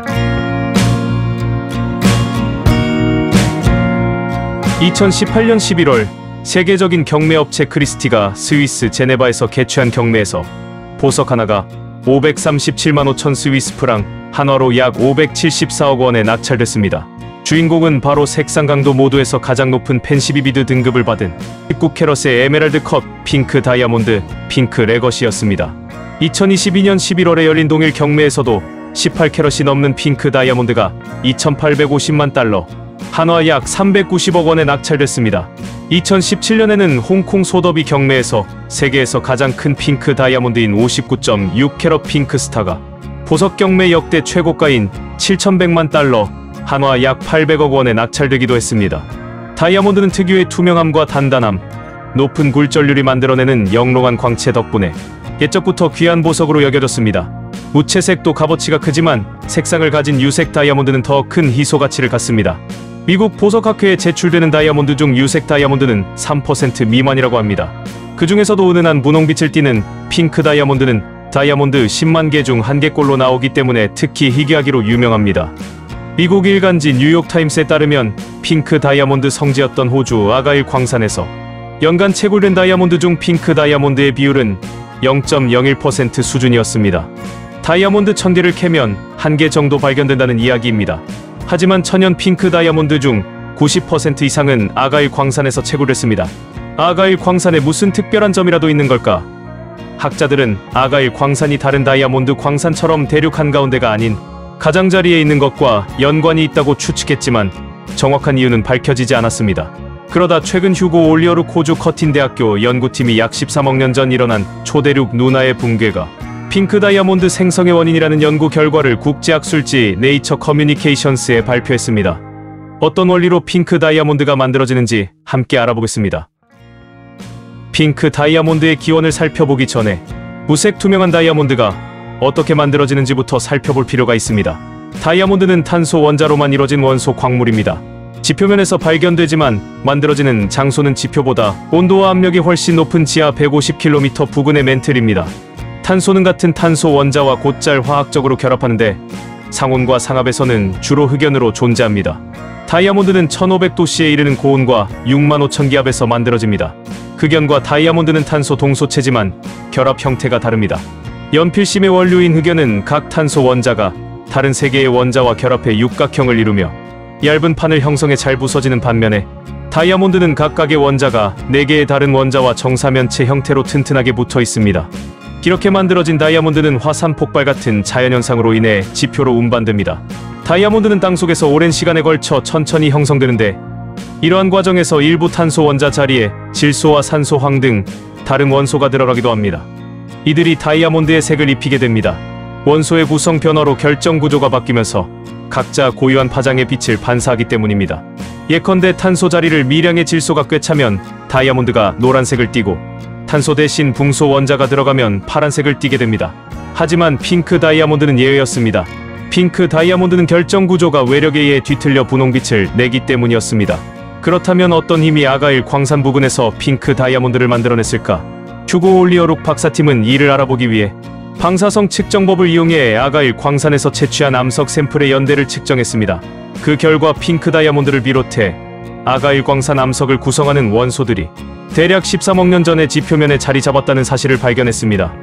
(2018년 11월) 세계적인 경매업체 크리스티가 스위스 제네바에서 개최한 경매에서 보석 하나가 537만 5천 스위스 프랑, 한화로 약 574억 원에 낙찰됐습니다. 주인공은 바로 색상 강도 모두에서 가장 높은 펜시비비드 등급을 받은 19캐럿의 에메랄드 컷 핑크 다이아몬드 핑크 레거시였습니다. 2022년 11월에 열린 동일 경매에서도 18캐럿이 넘는 핑크 다이아몬드가 2,850만 달러, 한화 약 390억 원에 낙찰됐습니다. 2017년에는 홍콩 소더비 경매에서 세계에서 가장 큰 핑크 다이아몬드인 59.6캐럿 핑크 스타가 보석 경매 역대 최고가인 7,100만 달러, 한화 약 800억 원에 낙찰되기도 했습니다. 다이아몬드는 특유의 투명함과 단단함, 높은 굴절률이 만들어내는 영롱한 광채 덕분에 옛적부터 귀한 보석으로 여겨졌습니다. 무채색도 값어치가 크지만 색상을 가진 유색 다이아몬드는 더 큰 희소 가치를 갖습니다. 미국 보석학회에 제출되는 다이아몬드 중 유색 다이아몬드는 3% 미만이라고 합니다. 그 중에서도 은은한 분홍빛을 띠는 핑크 다이아몬드는 다이아몬드 10만 개 중 1개꼴로 나오기 때문에 특히 희귀하기로 유명합니다. 미국 일간지 뉴욕타임스에 따르면 핑크 다이아몬드 성지였던 호주 아가일 광산에서 연간 채굴된 다이아몬드 중 핑크 다이아몬드의 비율은 0.01% 수준이었습니다. 다이아몬드 1000개를 캐면 1개 정도 발견된다는 이야기입니다. 하지만 천연 핑크 다이아몬드 중 90% 이상은 아가일 광산에서 채굴됐습니다. 아가일 광산에 무슨 특별한 점이라도 있는 걸까? 학자들은 아가일 광산이 다른 다이아몬드 광산처럼 대륙 한가운데가 아닌 가장자리에 있는 것과 연관이 있다고 추측했지만 정확한 이유는 밝혀지지 않았습니다. 그러다 최근 휴고 올리어룩 호주 커틴 대학교 연구팀이 약 13억 년 전 일어난 초대륙 눈화의 붕괴가 핑크 다이아몬드 생성의 원인이라는 연구 결과를 국제학술지 네이처 커뮤니케이션스에 발표했습니다. 어떤 원리로 핑크 다이아몬드가 만들어지는지 함께 알아보겠습니다. 핑크 다이아몬드의 기원을 살펴보기 전에 무색 투명한 다이아몬드가 어떻게 만들어지는지부터 살펴볼 필요가 있습니다. 다이아몬드는 탄소 원자로만 이뤄진 원소 광물입니다. 지표면에서 발견되지만 만들어지는 장소는 지표보다 온도와 압력이 훨씬 높은 지하 150km 부근의 멘틀입니다. 탄소는 같은 탄소 원자와 곧잘 화학적으로 결합하는데 상온과 상압에서는 주로 흑연으로 존재합니다. 다이아몬드는 1500도씨에 이르는 고온과 65,000기압에서 만들어집니다. 흑연과 다이아몬드는 탄소 동소체지만 결합 형태가 다릅니다. 연필심의 원료인 흑연은 각 탄소 원자가 다른 세 개의 원자와 결합해 육각형을 이루며 얇은 판을 형성해 잘 부서지는 반면에 다이아몬드는 각각의 원자가 4개의 다른 원자와 정사면체 형태로 튼튼하게 붙어 있습니다. 이렇게 만들어진 다이아몬드는 화산 폭발 같은 자연현상으로 인해 지표로 운반됩니다. 다이아몬드는 땅속에서 오랜 시간에 걸쳐 천천히 형성되는데 이러한 과정에서 일부 탄소 원자 자리에 질소와 산소, 황 등 다른 원소가 들어가기도 합니다. 이들이 다이아몬드의 색을 입히게 됩니다. 원소의 구성 변화로 결정 구조가 바뀌면서 각자 고유한 파장의 빛을 반사하기 때문입니다. 예컨대 탄소 자리를 미량의 질소가 꿰차면 다이아몬드가 노란색을 띠고 탄소 대신 붕소 원자가 들어가면 파란색을 띠게 됩니다. 하지만 핑크 다이아몬드는 예외였습니다. 핑크 다이아몬드는 결정 구조가 외력에 의해 뒤틀려 분홍빛을 내기 때문이었습니다. 그렇다면 어떤 힘이 아가일 광산 부근에서 핑크 다이아몬드를 만들어냈을까? 휴고 올리어룩 박사팀은 이를 알아보기 위해 방사성 측정법을 이용해 아가일 광산에서 채취한 암석 샘플의 연대를 측정했습니다. 그 결과 핑크 다이아몬드를 비롯해 아가일 광산 암석을 구성하는 원소들이 대략 13억 년 전에 지표면에 자리 잡았다는 사실을 발견했습니다.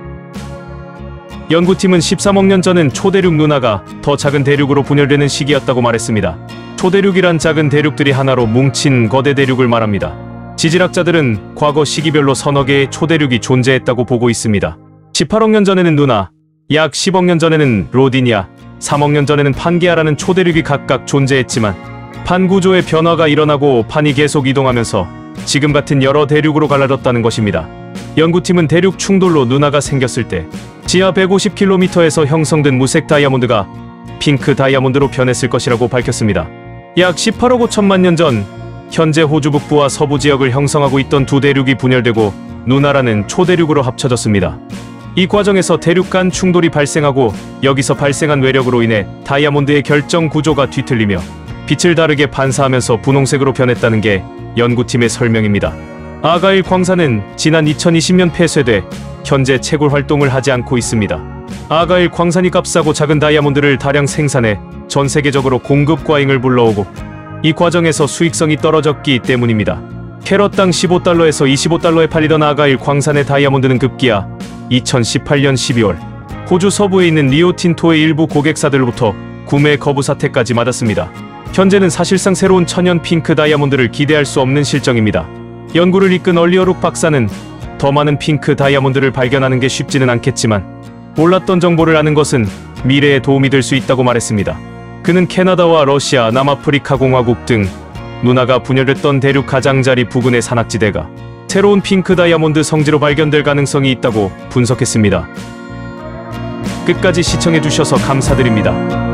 연구팀은 13억 년 전은 초대륙 눈화가 더 작은 대륙으로 분열되는 시기였다고 말했습니다. 초대륙이란 작은 대륙들이 하나로 뭉친 거대 대륙을 말합니다. 지질학자들은 과거 시기별로 서너 개의 초대륙이 존재했다고 보고 있습니다. 18억 년 전에는 눈화, 약 10억 년 전에는 로디니아, 3억 년 전에는 판게아라는 초대륙이 각각 존재했지만 판 구조의 변화가 일어나고 판이 계속 이동하면서 지금 같은 여러 대륙으로 갈라졌다는 것입니다. 연구팀은 대륙 충돌로 눈화가 생겼을 때 지하 150km에서 형성된 무색 다이아몬드가 핑크 다이아몬드로 변했을 것이라고 밝혔습니다. 약 18억 5천만 년 전 현재 호주 북부와 서부 지역을 형성하고 있던 두 대륙이 분열되고 눈화라는 초대륙으로 합쳐졌습니다. 이 과정에서 대륙 간 충돌이 발생하고 여기서 발생한 외력으로 인해 다이아몬드의 결정 구조가 뒤틀리며 빛을 다르게 반사하면서 분홍색으로 변했다는 게 연구팀의 설명입니다. 아가일 광산은 지난 2020년 폐쇄돼 현재 채굴 활동을 하지 않고 있습니다. 아가일 광산이 값싸고 작은 다이아몬드를 다량 생산해 전 세계적으로 공급 과잉을 불러오고 이 과정에서 수익성이 떨어졌기 때문입니다. 캐럿당 15달러에서 25달러에 팔리던 아가일 광산의 다이아몬드는 급기야 2018년 12월 호주 서부에 있는 리오틴토의 일부 고객사들로부터 구매 거부 사태까지 맞았습니다. 현재는 사실상 새로운 천연 핑크 다이아몬드를 기대할 수 없는 실정입니다. 연구를 이끈 얼리어룩 박사는 더 많은 핑크 다이아몬드를 발견하는 게 쉽지는 않겠지만 몰랐던 정보를 아는 것은 미래에 도움이 될 수 있다고 말했습니다. 그는 캐나다와 러시아, 남아프리카 공화국 등 눈화가 분열됐던 대륙 가장자리 부근의 산악지대가 새로운 핑크 다이아몬드 성지로 발견될 가능성이 있다고 분석했습니다. 끝까지 시청해주셔서 감사드립니다.